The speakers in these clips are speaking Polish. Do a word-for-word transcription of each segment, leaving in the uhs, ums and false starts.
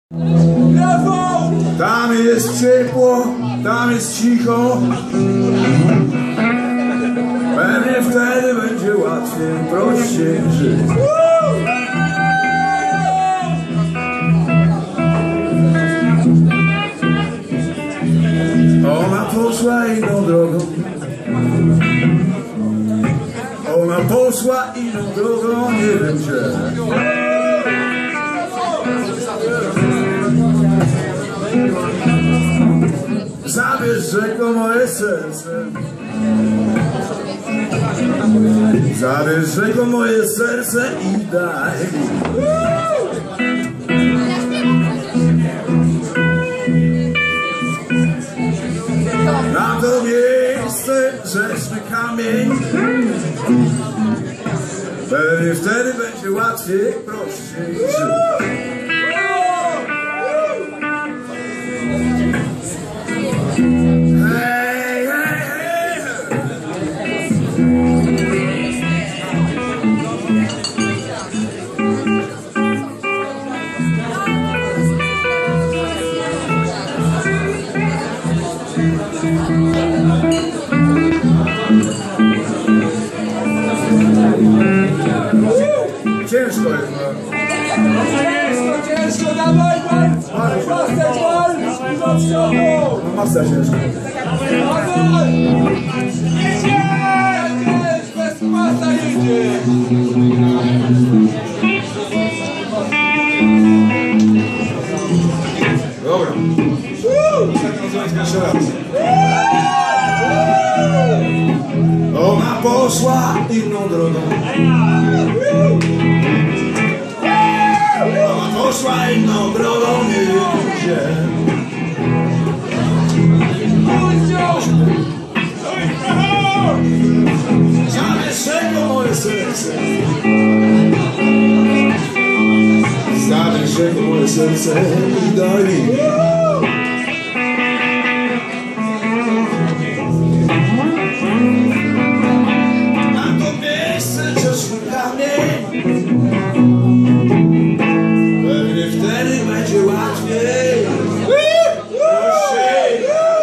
Tam jest ciepło, tam jest cicho. Pewnie wtedy będzie łatwiej, prościej żyć. Ona poszła inną drogą. Ona poszła inną drogą, nie wiem gdzie. Zabierz rzeko moje serce. Zabierz rzeko moje serce i daj mi. Na to miejsce grzeszny kamień. Pewnie wtedy będzie łatwiej, prościej żyć. Hej, hej, hej. Ciężko jest, no. Ciężko, ciężko, dawaj, dawaj! Masę, dawaj! Do przodu! No masa ciężko. Dawaj! Jedzie! Jedziesz, bez masa jedzie! Dobra. Jeszcze raz. Ona poszła inną drogą. Ona poszła inną drogą, nie wiem gdzie. Zabierz rzeko moje serce. Zabierz rzeko moje serce i daj mi. Pewnie wtedy będzie łatwiej. Prościej.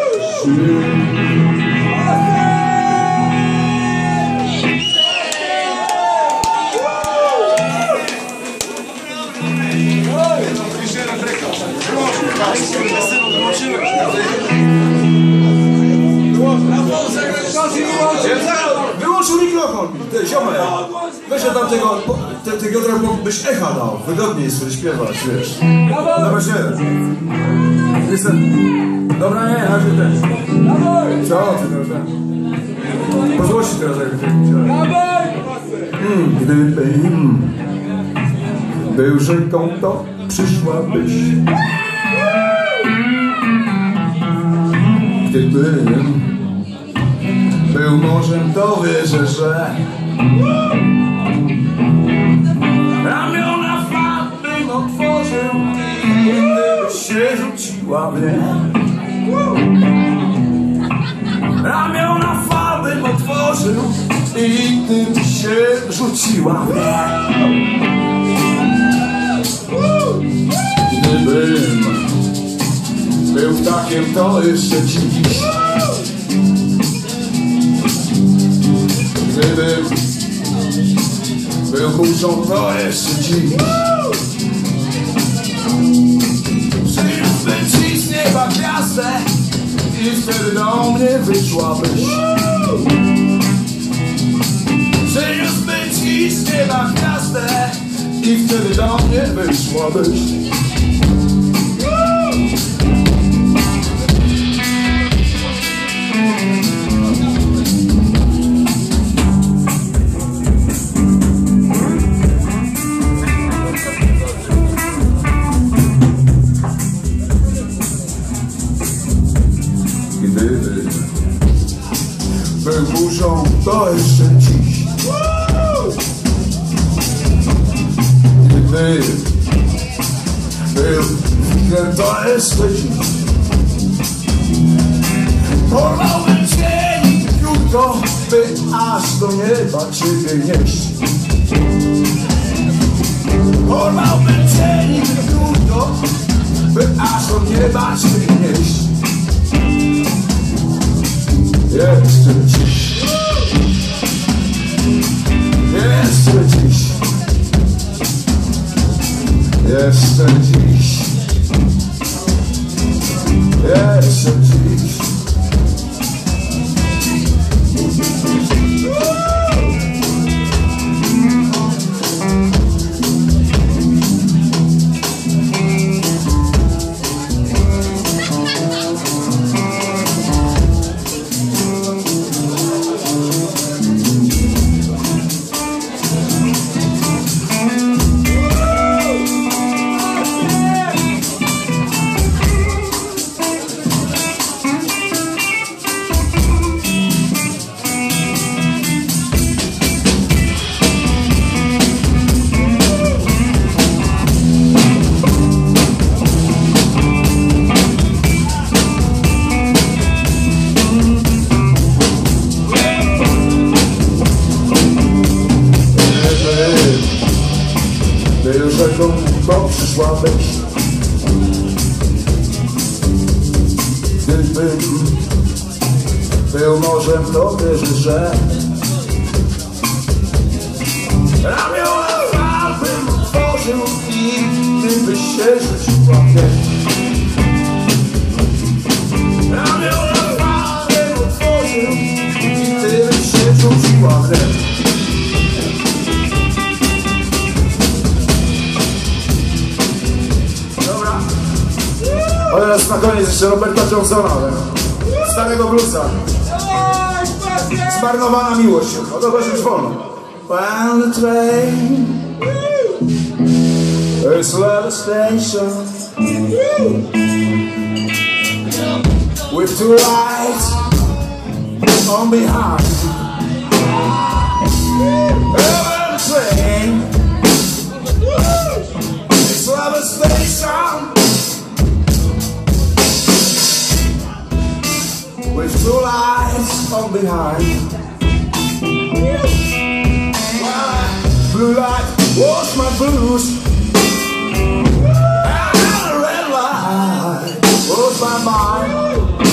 Wyłączył mikrofon, ty ziomek. Weź tam tego, te, tego trochę byś echa dał, wygodniej sobie śpiewać, wiesz. No właśnie. Jestem. Dobra, nie, na razie też. Co ty teraz, tak? Po złości teraz jak ty hmm, gdyby hmm, był rzeką, to przyszłabyś. Gdybym był morzem, to wierzę, że ramiona fal bym otworzył i gdybyś się rzuciła w nie. Ramiona fal bym otworzył i gdybyś się rzuciła w nie. Gdybym był ptakiem, to jeszcze dziś. Gdybym był burzą, to jeszcze dziś. Przyniósłbym ci z nieba gwiazdę i wtedy do mnie wyszłabyś. Przyniósłbym ci z nieba gwiazdę i wtedy do mnie wyszłabyś. Gdyby był burzą, to jeszcze dziś. Gdyby był wichrem, to jeszcze dziś. Porwałbym cię jutro, by aż do nieba ciebie nieść. Porwałbym cię jutro, by aż do nieba cię nieść. Jeszcze dziś, jeszcze dziś, jeszcze dziś, jeszcze dziś. Ty już rzeką, bo przyszłabyś. Gdybym był morzem, to wierzysz, że ramiona bym otworzył i ty byś się rzuciła mnie. Ramiona bym otworzył i ty byś się rzuciła mnie. A teraz na koniec jeszcze Roberta Johnsona, starego bluesa. Zmarnowana miłość. O to też już wolno. When the train is at the station with two lights on behind. When the train is at the station with two lights on behind. Blue light was my blues, and a red light was my mind.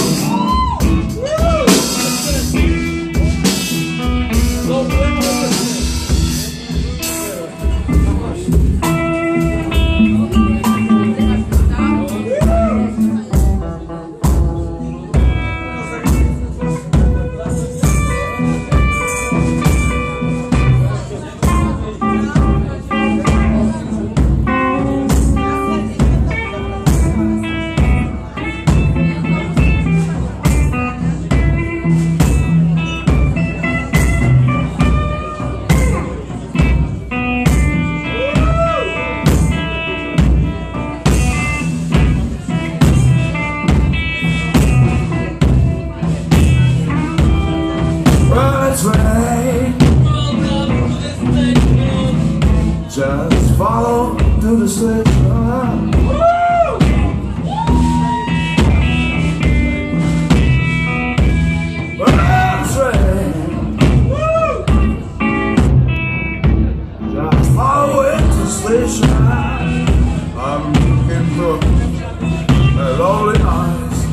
Just follow to the station. Just follow it to the station. I'm looking for the lonely eyes.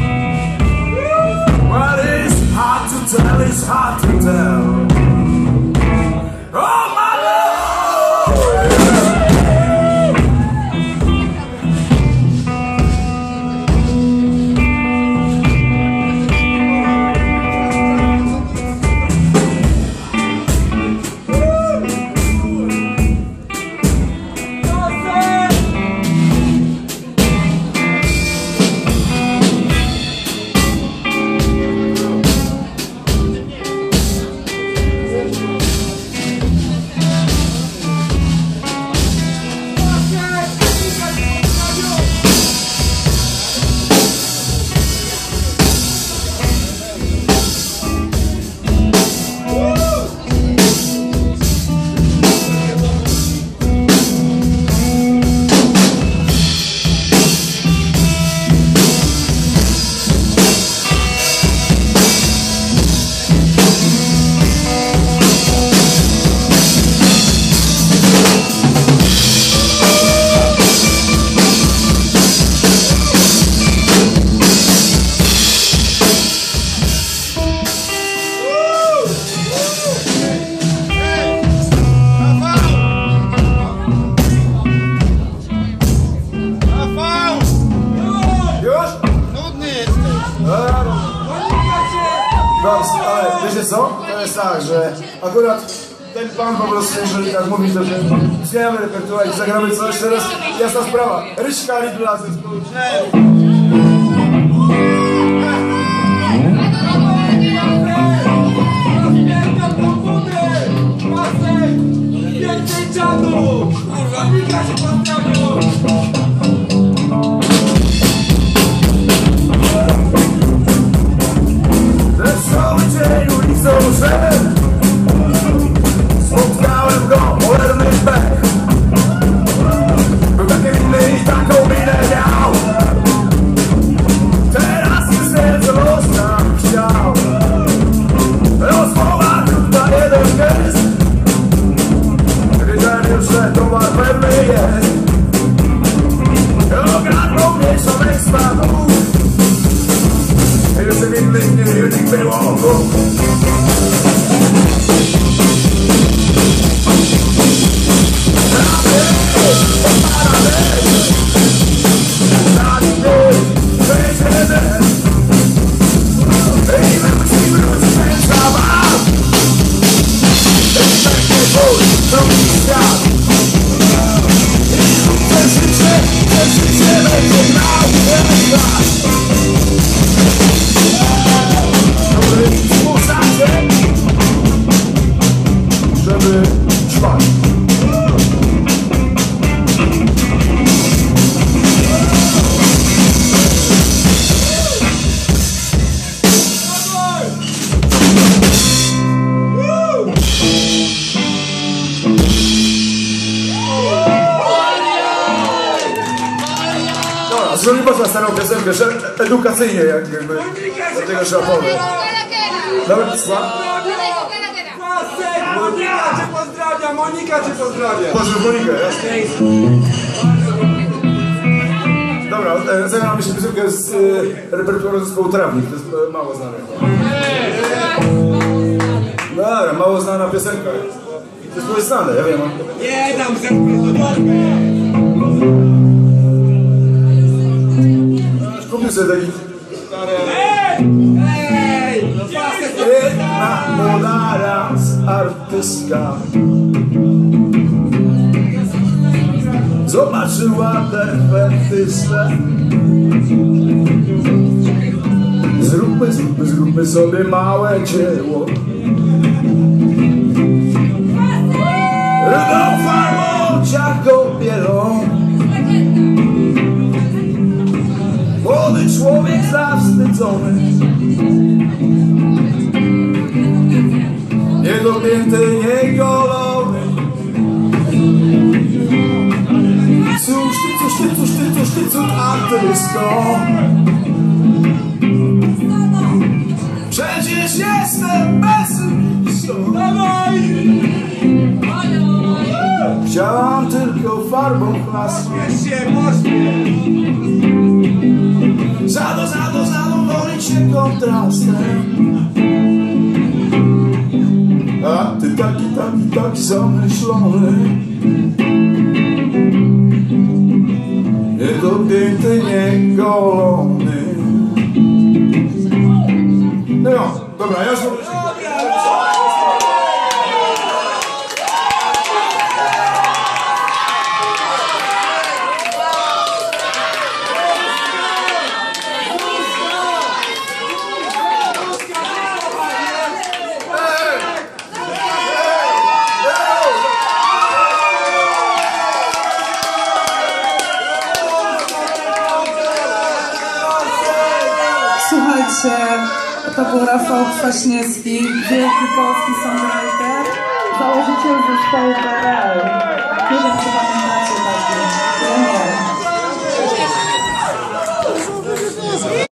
Well, it's hard to tell, it's hard to tell. Oh my wiecie co? To jest tak, że akurat ten pan po prostu, jeżeli tak mówi, to że zmieniamy repertuar i zagramy coś, teraz jasna sprawa. Ryśka Lidla zespół. Piękny dziadu! Monika się pozdrawią! Cały dzień ulicą szedł, spotkałem go, cholerny pech. Był taki inny i taką minę miał. Teraz już serce mocno chciał. Rozmowa krótka, jeden gest. Wiedziałem już, że towar pewny jest. Ogarnął mnie szamek spadł. Już w innych dniach było Bóg. Żeby trwać. Dobra, zrobimy można starą piosenkę, że edukacyjnie jak, jakby do tego trzeba powiedzieć. Nawet słucham? Monika cię pozdrawia, Monika cię pozdrawia. Pozdrów Monikę, jasne. Dobra, e, zagramy się piosenkę z e, repertuaru zespołu Trawnik, to jest e, mało znane. Dobra, mało znana piosenka. To jest znane, ja wiem. Nie dam zepchnąć. Kupił sobie taki... Ej! Ej! Jedna młoda raz artystka zobaczyła defektystę. Zróbmy, zróbmy, zróbmy sobie małe dzieło. Rybą farbą, ciarką bielą. Młody człowiek zawstydzony, niedopięty, niegolony. Cóż ty, cóż ty, cóż ty, cóż ty, cóż artysto. Przecież jestem pesymistą. Chciałam tylko farbą chlasu. Pośpiesz się, pośpiesz! Zado, zado, zadowolić się kontrastem. A ty taki, taki, taki zamyślony, niedopięty, niegolony. No, dobra, ja już... Słuchajcie, to był Rafał Kwaśniewski, wielki polski songwriter, założyciel zespołu P R L. Nie wiem, czy pamiętacie taki. Ja nie.